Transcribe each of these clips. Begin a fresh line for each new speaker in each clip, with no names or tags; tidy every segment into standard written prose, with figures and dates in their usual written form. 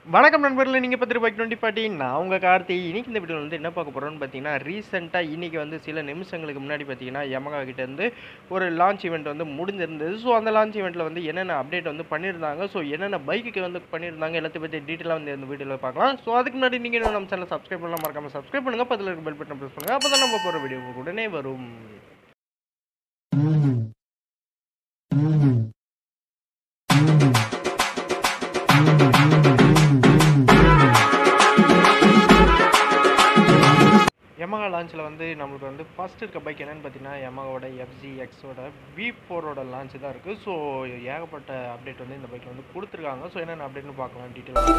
வணக்கம் நண்பர்களே, நீங்கள் பார்த்துட்டு பைக் 20 நான் உங்கள் கார்த்தி. இன்னைக்கு இந்த வீடியோவில் வந்து என்ன பார்க்க போகிறோம்னு பார்த்தீங்கன்னா, ரீசெண்டாக இன்றைக்கி வந்து சில நிமிஷங்களுக்கு முன்னாடி பார்த்தீங்கன்னா Yamaha கிட்டேருந்து ஒரு லான்ச் ஈவெண்ட் வந்து முடிஞ்சிருந்தது. ஸோ அந்த லான்ச் ஈவெண்ட்டில் வந்து என்னென்ன அப்டேட் வந்து பண்ணியிருந்தாங்க, ஸோ என்னென்ன பைக்குக்கு வந்து பண்ணியிருந்தாங்க எல்லாத்தையும் பற்றி டீட்டெயிலாக வந்து இந்த வீடியோவில் பார்க்கலாம். ஸோ அதுக்கு முன்னாடி நீங்கள் இன்னும் நம்ம சேனல் சப்ஸ்கிரைப் பண்ணலாம், மறக்காமல் சப்ஸ்கிரைப் பண்ணுங்கள், பக்கத்தில் இருக்க பெல் பட்டன் ப்ரெஸ் பண்ணுங்கள், அப்போ தான் நம்ம போகிற வீடியோ உடனே வரும். Yamaha லான்ச்சில் வந்து நம்மளுக்கு வந்து ஃபஸ்ட் இருக்க பைக் என்னென்னு பார்த்தீங்கன்னா Yamahaவோட FZXோட V4ஓட லான்ச் தான் இருக்குது. ஸோ ஏகப்பட்ட அப்டேட் வந்து இந்த பைக்கில் வந்து கொடுத்துருக்காங்க. ஸோ என்னென்ன அப்டேட்னு பார்க்கலாம் டீட்டெயிலாக.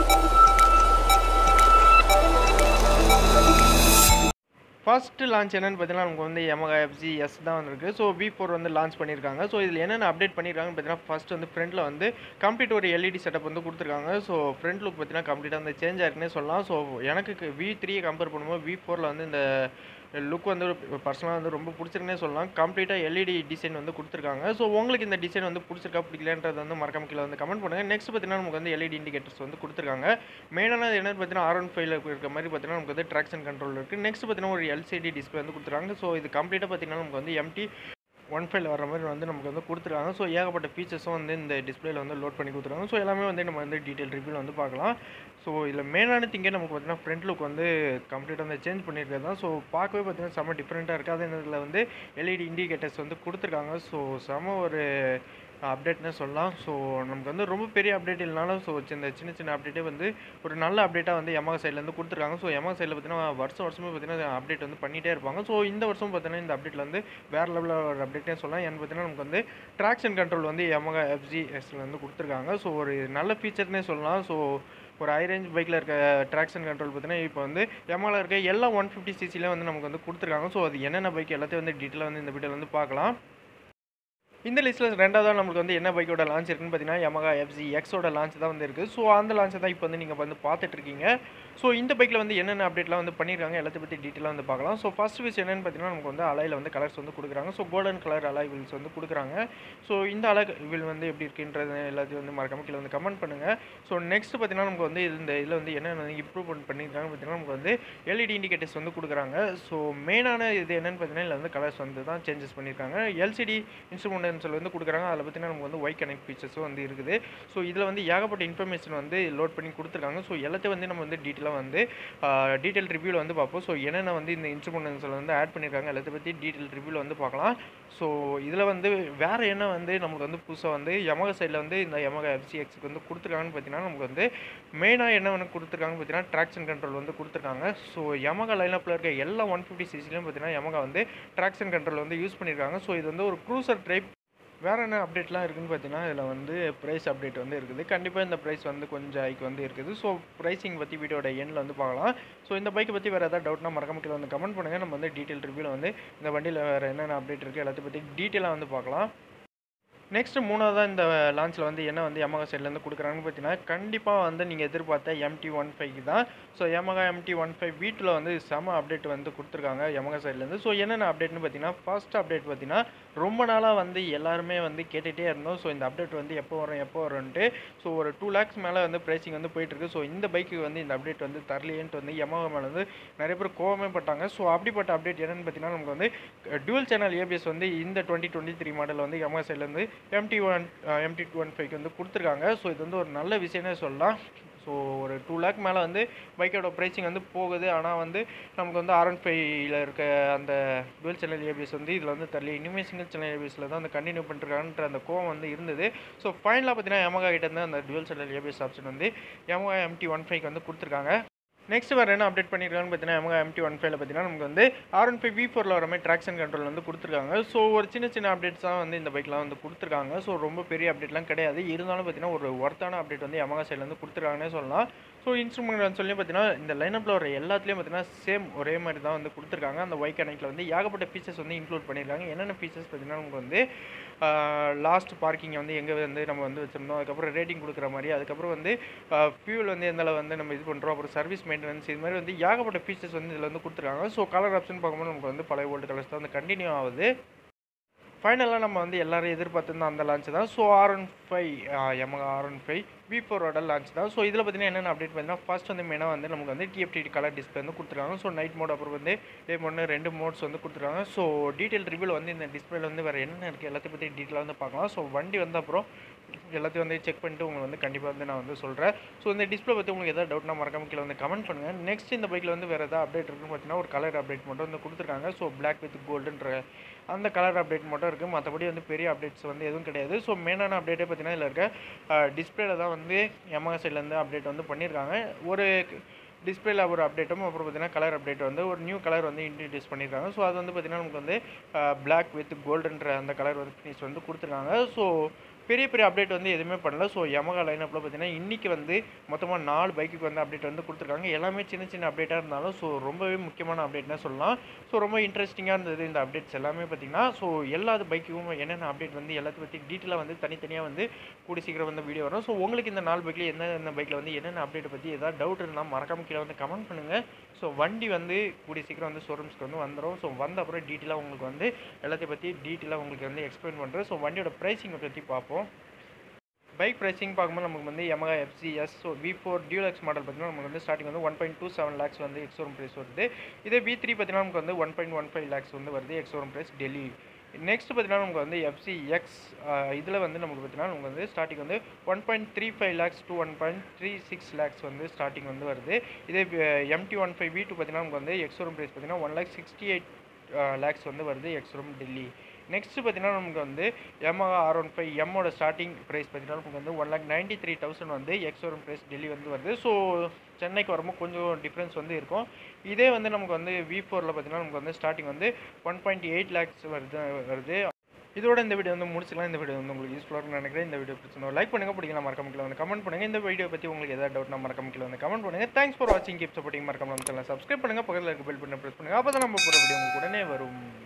ஃபர்ஸ்ட் லான்ச் என்னென்னு பார்த்தீங்கன்னா நமக்கு வந்து Yamaha FZS தான் வந்துருக்கு. ஸோ V4 வந்து லான்ச் பண்ணியிருக்காங்க. ஸோ இதில் என்னென்ன அப்டேட் பண்ணியிருக்காங்கன்னு பார்த்தீங்கன்னா ஃபர்ஸ்ட் வந்து ஃப்ரண்ட்டில் வந்து கம்ப்ளீட் ஒரு LED செட்டப் வந்து கொடுத்துருக்காங்க. ஸோ ஃப்ரண்ட் லுக் பார்த்தீங்கன்னா கம்ப்ளீட்டாக வந்து சேஞ்ச் ஆயிருக்குன்னே சொல்லலாம். ஸோ எனக்கு V3 கம்பேர் பண்ணும்போது V4ல் வந்து இந்த லுக் வந்து பர்சனலாக வந்து ரொம்ப பிடிச்சிருக்குன்னே சொல்லலாம். கம்ப்ளீட்டாக LED டிசைன் வந்து கொடுத்துருக்காங்க. ஸோ உங்களுக்கு இந்த டிசைன் வந்து பிடிச்சிருக்கா பிடிக்கலன்றது வந்து மறக்காம கீழே வந்து கமெண்ட் பண்ணுங்கள். நெக்ஸ்ட் பார்த்தீங்கன்னா நமக்கு வந்து LED இண்டிகேட்டர்ஸ் வந்து கொடுத்துருக்காங்க. மெயினானது என்னென்னு பார்த்தீங்கன்னா R15 இருக்க மாதிரி பார்த்தீங்கன்னா நமக்கு வந்து ட்ராக்ஷன் கண்ட்ரோல் இருக்குது. நெக்ஸ்ட் பார்த்தீங்கன்னா ஒரு LCD டிஸ்பிளே வந்து கொடுத்துருக்காங்க. ஸோ இது கம்ப்ளீட்டாக பார்த்தீங்கன்னா நமக்கு வந்து mt15 வர மாதிரி வந்து நமக்கு வந்து கொடுத்துருக்காங்க. ஸோ ஏகப்பட்ட ஃபீச்சர்ஸும் வந்து இந்த டிஸ்பிளேல வந்து லோட் பண்ணி கொடுத்துருக்காங்க. ஸோ எல்லாமே வந்து நம்ம வந்து டீட்டெயில் ரிவ்யூவில் வந்து பார்க்கலாம். ஸோ இதில் மெயினான திங்கே நமக்கு பார்த்தீங்கன்னா ஃப்ரண்ட் லுக் வந்து கம்ப்ளீட்டாக வந்து சேஞ்ச் பண்ணியிருக்கிறது தான். ஸோ பார்க்கவே பார்த்தீங்கன்னா செம்ம டிஃப்ரெண்ட்டாக இருக்குது. அதே நேரத்தில் வந்து LED இண்டிகேட்டர்ஸ் வந்து கொடுத்துருக்காங்க. ஸோ செம்ம ஒரு அப்டேட்னே சொல்லலாம். ஸோ நமக்கு வந்து ரொம்ப பெரிய அப்டேட் இல்லைனாலும் ஸோ இந்த சின்ன சின்ன அப்டேட்டே வந்து ஒரு நல்ல அப்டேட்டாக வந்து Yamaha சைட்லேருந்து கொடுத்துருக்காங்க. ஸோ Yamaha சைடில் பார்த்தீங்கன்னா வருஷமே பார்த்தீங்கன்னா அப்டேட் வந்து பண்ணிகிட்டே இருப்பாங்க. ஸோ இந்த வருஷம் பார்த்தீங்கன்னா இந்த அப்டேட்டில் வந்து வேறு லெவலில் ஒரு அப்டேட்னே சொல்லலாம். ஏன்னு பார்த்தீங்கன்னா நமக்கு வந்து ட்ராக்ஷன் கண்ட்ரோல் வந்து Yamaha FZSல வந்து கொடுத்துருக்காங்க. ஸோ ஒரு நல்ல ஃபீச்சர்னே சொல்லலாம். ஸோ ஒரு ஹை ரேஞ்ச் பைக்கில் இருக்க ட்ராக்ஷன் கண்ட்ரோல் பார்த்தீங்கன்னா இப்போ வந்து Yamahaவில் இருக்க எல்லா 150cc வந்து நமக்கு வந்து கொடுத்துருக்காங்க. ஸோ அது என்னென்ன பைக் எல்லாத்தையும் வந்து டீட்டெயிலாக வந்து இந்த வீடியோவில் வந்து பார்க்கலாம். இந்த லிஸ்ட்டில் ரெண்டாவதாக நம்மளுக்கு வந்து என்ன பைக்கோட லான்ச் இருக்குன்னு பார்த்தீங்கன்னா Yamaha FZXோட லான்ச் தான் வந்து இருக்குது. ஸோ அந்த லான்ச்சை தான் இப்போ வந்து நீங்கள் வந்து பார்த்துட்ருக்கீங்க. ஸோ இந்த பைக்கில் வந்து என்னென்ன அப்டேட்லாம் வந்து பண்ணியிருக்காங்க எல்லாத்தையும் பற்றி டீட்டெயிலாக வந்து பார்க்கலாம். ஸோ ஃபஸ்ட் விஷயம் என்னென்னு பார்த்தீங்கன்னா நமக்கு வந்து அலையில் வந்து கலர்ஸ் வந்து கொடுக்குறாங்க. So golden colour alloy wheels வந்து கொடுக்குறாங்க. ஸோ இந்த அலாய் வீல் வந்து எப்படி இருக்குன்றது எல்லாத்தையும் வந்து மறக்காம கீழே வந்து கமெண்ட் பண்ணுங்கள். ஸோ நெக்ஸ்ட் பார்த்தீங்கன்னா நமக்கு வந்து இந்த இதில் வந்து என்னென்ன இம்ப்ரூவ்மெண்ட் பண்ணியிருக்காங்க பார்த்தீங்கன்னா நமக்கு வந்து LED இண்டிகேட்டர்ஸ் வந்து கொடுக்குறாங்க. ஸோ மெயினான இது என்னென்னு பார்த்தீங்கன்னா இதில் வந்து கலர்ஸ் வந்து தான் சேஞ்சஸ் பண்ணியிருக்காங்க. LCD இன்ஸ்ட்ருமெண்ட் வந்து கொடுக்குறாங்க. அதில் பார்த்தீங்கன்னா நமக்கு வந்து ஒய் கனெக்ட் ஃபீச்சர்ஸும் வந்து இருக்குது. ஸோ இதில் வந்து ஏகப்பட்ட இன்ஃபர்மேஷன் வந்து லோட் பண்ணி கொடுத்துருக்காங்க. ஸோ எல்லாத்தையும் வந்து நம்ம வந்து டீட்டெயிலாக வந்து டீட்டெயில் ரிவ்யூவில் வந்து பார்ப்போம். ஸோ என்னென்ன வந்து இந்த இன்ஸ்ட்ருமெண்ட்ஸில் வந்து ஆட் பண்ணியிருக்காங்க எல்லாத்தையும் பற்றி டீட்டெயில் ரிவ்யூவில் வந்து பார்க்கலாம். ஸோ இதில் வந்து வேறு என்ன வந்து நமக்கு வந்து புதுசாக வந்து Yamaha சைடில் வந்து இந்த Yamaha FZXக்கு வந்து கொடுத்துருக்காங்கன்னு பார்த்தீங்கன்னா நமக்கு வந்து மெயினாக என்ன வந்து கொடுத்துருக்காங்கன்னு பார்த்தீங்கன்னா ட்ராக்ஷன் கண்ட்ரோல் வந்து கொடுத்துருக்காங்க. ஸோ Yamaha லைனப்பில் இருக்க எல்லா 150cc பார்த்தீங்கன்னா Yamaha வந்து ட்ராக்ஷன் கண்ட்ரோல் வந்து யூஸ் பண்ணியிருக்காங்க. ஸோ இது வந்து ஒரு க்ரூசர் டைப். வேறு என்ன அப்டேட்லாம் இருக்குதுன்னு பார்த்தீங்கன்னா இதில் வந்து ப்ரைஸ் அப்டேட் வந்து இருக்குது. கண்டிப்பாக இந்த ப்ரைஸ் வந்து கொஞ்சம் ஹைக் வந்து இருக்குது. ஸோ ப்ரைஸிங் பற்றி வீடியோட எண்டில் வந்து பார்க்கலாம். ஸோ இந்த பைக்கை பற்றி வேறு ஏதாவது டவுட்னா மறக்காம கீழே வந்து கமெண்ட் பண்ணுங்கள். நம்ம வந்து டீட்டெயில் ரிவ்யூவில் வந்து இந்த வண்டியில் வேறு என்னென்ன அப்டேட் இருக்குது எல்லாத்தையும் பற்றி டீட்டெயிலாக வந்து பார்க்கலாம். நெக்ஸ்ட் மூணாவதாக இந்த லான்ச்சில் வந்து என்ன வந்து Yamaha சைட்லேருந்து கொடுக்குறாங்கன்னு பார்த்தீங்கன்னா கண்டிப்பாக வந்து நீங்கள் எதிர்பார்த்த mt15 தான். ஸோ Yamaha mt15 வீட்டில் வந்து செம அப்டேட் வந்து கொடுத்துருக்காங்க Yamaha சைட்லேருந்து. ஸோ என்னென்ன அப்டேட்னு பார்த்தீங்கன்னா ஃபர்ஸ்ட் அப்டேட் பார்த்தீங்கன்னா ரொம்ப நாளாக வந்து எல்லாருமே வந்து கேட்டுகிட்டே இருந்தோம். ஸோ இந்த அப்டேட் வந்து எப்போ வரும்ன்ட்டு. ஸோ ஒரு 2 lakhs மேலே வந்து ப்ரைஸிங் வந்து போயிட்டுருக்கு. ஸோ இந்த பைக்கு வந்து இந்த அப்டேட் வந்து தரலையேன்ட்டு வந்து Yamaha மேலே வந்து நிறைய பேர் கோவமே பட்டாங்க. ஸோ அப்படிப்பட்ட அப்டேட் என்னென்னு பார்த்தீங்கன்னா நமக்கு வந்து டுவல் சேனல் ABS வந்து இந்த 2023 மாடல் வந்து Yamaha சைட்லேருந்து mt15 வந்து கொடுத்துருக்காங்க. ஸோ இது வந்து ஒரு நல்ல விஷயம்னே சொல்லலாம். ஸோ ஒரு 2 lakh மேலே வந்து பைக்கோட ப்ரைஸிங் வந்து போகுது. ஆனால் வந்து நமக்கு வந்து R15 இருக்க அந்த டுவல் சேனல் ABS வந்து இதில் வந்து தரல. இனிமேல் சிங்கிள் சேனல் ABSல தான் வந்து கண்டினியூ பண்ணிருக்காங்கன்ற அந்த கோவம் வந்து இருந்தது. ஸோ ஃபைனலாக பார்த்தீங்கன்னா Yamaha கிட்ட இருந்து அந்த டுவல் சேனல் ABS ஆப்ஷன் வந்து Yamaha mt15 வந்து கொடுத்துருக்காங்க. நெக்ஸ்ட் வேறு என்ன அப்டேட் பண்ணியிருக்காங்கன்னு பார்த்தீங்கன்னா Yamaha mt15 பார்த்தீங்கன்னா நமக்கு வந்து R15 V4ல் வர மாதிரி ட்ராக்ஷன் கண்ட்ரோல் வந்து கொடுத்துருக்காங்க. ஸோ ஒரு சின்ன சின்ன அப்டேட்ஸ் தான் வந்து இந்த பைக்லாம் வந்து கொடுத்துருக்காங்க. ஸோ ரொம்ப பெரிய அப்டேட்லாம் கிடையாது. இருந்தாலும் பார்த்தீங்கன்னா ஒரு ஒர்த்தான அப்டேட் வந்து Yamaha சைட்லேருந்து கொடுத்துருக்காங்கன்னே சொல்லலாம். ஸோ இன்ஸ்ட்ருமெண்ட் சொல்லி பார்த்தீங்கன்னா இந்த லைனப்பில் வர எல்லாத்துலேயும் பார்த்தீங்கன்னா சேம் ஒரே மாதிரி தான் வந்து கொடுத்துருக்காங்க. அந்த ஒய் கனெக்டில் வந்து ஏகப்பட்ட ஃபீச்சர்ஸ் வந்து இன்க்ளூட் பண்ணியிருக்காங்க. என்னென்ன ஃபீச்சர்ஸ் பார்த்தீங்கன்னா நமக்கு வந்து லாஸ்ட் பார்க்கிங்கை வந்து எங்கே வந்து நம்ம வந்து வச்சுருந்தோம், அதுக்கப்புறம் ரேட்டிங் கொடுக்குற மாதிரி, அதுக்கப்புறம் வந்து ஃபியூல் வந்து எந்த அளவு வந்து நம்ம இது பண்ணுறோம், அப்புறம் சர்வீஸ் மெயின்டெனன்ஸ், இது மாதிரி வந்து ஏகப்பட்ட ஃபீச்சர்ஸ் வந்து இதில் வந்து கொடுத்துருக்காங்க. ஸோ கலர் ஆப்ஷன் பார்க்கும்போது நமக்கு வந்து பழைய ஓல்டு கலர்ஸ் தான் வந்து கண்டினியூ ஆகுது. ஃபைனலாக நம்ம வந்து எல்லாரும் எதிர்பார்த்துருந்த அந்த லான்ச் தான். ஸோ R15 Yamaha R15 V4ஓட லான்ச் தான். ஸோ இதில் பார்த்தீங்கன்னா என்னென்ன அப்டேட் பார்த்தீங்கன்னா ஃபர்ஸ்ட் வந்து மெயினாக வந்து நமக்கு வந்து TFT கலர் டிஸ்பிளே வந்து கொடுத்துருக்காங்க. ஸோ நைட் மோட் அப்புறம் வந்து டே மோட்னு 2 மோட்ஸ் வந்து கொடுத்துருக்காங்க. ஸோ டீட்டெயில் ரிவ்யூவில் வந்து இந்த டிஸ்பிளேல வந்து வேறு என்னென்ன இருக்குது எல்லாத்தையும் பற்றி டீட்டெயிலாக வந்து பார்க்கலாம். ஸோ வண்டி வந்து அப்புறம் எல்லாத்தையும் வந்து செக் பண்ணிட்டு உங்களுக்கு வந்து கண்டிப்பாக வந்து நான் வந்து சொல்கிறேன். ஸோ இந்த டிஸ்பிளே பற்றி உங்களுக்கு எதாவது டவுட்னா மறக்காம கீழே வந்து கமெண்ட் பண்ணுங்கள். நெக்ஸ்ட் இந்த பைக்கில் வந்து வேறு எதாவது அப்டேட் இருக்குன்னு பார்த்தீங்கன்னா ஒரு கலர் அப்டேட் மட்டும் வந்து கொடுத்துருக்காங்க. ஸோ பிளாக் வித் கோல்டுன்ற அந்த கலர் அப்டேட் மட்டும் இருக்குது. மற்றபடி வந்து பெரிய அப்டேட்ஸ் வந்து எதுவும் கிடையாது. ஸோ மெயினான அப்டேட்டே பார்த்தீங்கன்னா இதில் இருக்க டிஸ்பிளேல தான் வந்து Yamaha சைட்லேருந்து அப்டேட் வந்து பண்ணியிருக்காங்க. ஒரு டிஸ்பிளேல ஒரு அப்டேட்டும் அப்புறம் பார்த்தீங்கன்னா கலர் அப்டேட் வந்து ஒரு நியூ கலர் வந்து இன்ட்ரடியூஸ் பண்ணியிருக்காங்க. ஸோ அது வந்து பார்த்தீங்கன்னா நமக்கு வந்து பிளாக் வித் கோல்டுன்ற அந்த கலர் வந்து ஃபினிஷ் வந்து கொடுத்துருக்காங்க. ஸோ பெரிய பெரிய அப்டேட் வந்து எதுவுமே பண்ணல. ஸோ Yamaha லைனப்பில் பார்த்தீங்கன்னா இன்றைக்கி வந்து மொத்தமாக 4 பைக்குக்கு வந்து அப்டேட் வந்து கொடுத்துருக்காங்க. எல்லாமே சின்ன சின்ன அப்டேட்டாக இருந்தாலும் ஸோ ரொம்பவே முக்கியமான அப்டேட்னே சொல்லலாம். ஸோ ரொம்ப இன்ட்ரெஸ்டிங்காக இருந்தது இந்த அப்டேட்ஸ் எல்லாமே பார்த்தீங்கன்னா. ஸோ எல்லா பைக்குக்கும் என்னென்ன அப்டேட் வந்து எல்லாத்தையும் பற்றி டீட்டெயிலாக வந்து தனித்தனியாக வந்து கூடி சீக்கிரம் வந்து வீடியோ வரும். ஸோ உங்களுக்கு இந்த 4 பைக்கில் எந்தெந்த பைக்கில் வந்து என்னென்ன அப்டேட் பற்றி ஏதாவது டவுட் இருந்தால் மறக்காம கீழே வந்து கமெண்ட் பண்ணுங்கள். ஸோ வண்டி வந்து கூடிய சீக்கிரம் வந்து ஷோரூம்ஸ்க்கு வந்து வந்துடும். ஸோ வந்த அப்புறம் டீட்டெயிலாக உங்களுக்கு வந்து எல்லாத்தையும் பற்றி டீட்டெயிலாக உங்களுக்கு வந்து எக்ஸ்பிளைன் பண்ணுறேன். ஸோ வண்டியோட ப்ரைஸிங்கை பற்றி பார்ப்போம். பைக் ப்ரைஸிங் பார்க்கும்போது நமக்கு வந்து Yamaha FZS so V4 deluxe model பார்த்தீங்கன்னா நமக்கு வந்து ஸ்டார்டிங் வந்து 1.27 lakhs வந்து எக்ஸோரூம் ப்ரைஸ் வருது. இதே V3 பார்த்தீங்கன்னா நமக்கு வந்து 1.15 lakhs வந்து வருது எக்ஸோரூம் ப்ரைஸ் டெல்லி. நெக்ஸ்ட் பார்த்தீங்கன்னா நமக்கு வந்து FCX இதில் வந்து நமக்கு பார்த்தீங்கன்னா நமக்கு வந்து ஸ்டார்டிங் வந்து 1.35 lakhs to 1.36 lakhs வந்து ஸ்டார்டிங் வந்து வருது. இதே mt15 V2 பார்த்தீங்கன்னா நமக்கு வந்து எக்ஸோரூம் ப்ரைஸ் பார்த்தீங்கன்னா 1,68 lakhs வந்து வருது எக்ஸோரூம் டெல்லி. நெக்ஸ்ட் பார்த்தீங்கன்னா நமக்கு வந்து Yamaha R15 எம்மோட ஸ்டார்டிங் ப்ரைஸ் பார்த்தீங்கன்னா நமக்கு வந்து 1,93,000 வந்து எக்ஸோரூம் ப்ரைஸ் டெல்லி வந்து வருது. ஸோ சென்னைக்கு வரும்போது கொஞ்சம் டிஃப்ரென்ஸ் வந்து இருக்கும். இதே வந்து நமக்கு வந்து V4ல் பார்த்தீங்கன்னா நமக்கு வந்து ஸ்டார்டிங் வந்து 1.8 lakhs வருது. இதோட இந்த வீடியோ வந்து முடிச்சுக்கலாம். இந்த வீடியோ வந்து உங்களுக்கு யூஸ்ஃபுல்லாக இருக்கும்னு நினைக்கிறேன். இந்த வீடியோ பிடிச்சிருந்தா லைக் பண்ணுங்கள், பிடிக்கலாம் மறக்காம கீழே வந்து கமெண்ட் பண்ணுங்கள். இந்த வீடியோ பற்றி உங்களுக்கு ஏதாவது டவுட்னா மறக்காம கீழே வந்து கமெண்ட் பண்ணுங்கள். தேங்க்ஸ் ஃபார் வாட்சிங், கீப் சப்போர்ட்டிங், மறக்காம நம்ம சேனலை சப்ஸ்கிரைப் பண்ணுங்கள், பக்கத்தில் இருக்க பெல் பட்டனை ப்ரெஸ் பண்ணுங்கள். அப்போ தான் நம்ம போகிற வீடியோ உங்களுக்கு உடனே வரும்.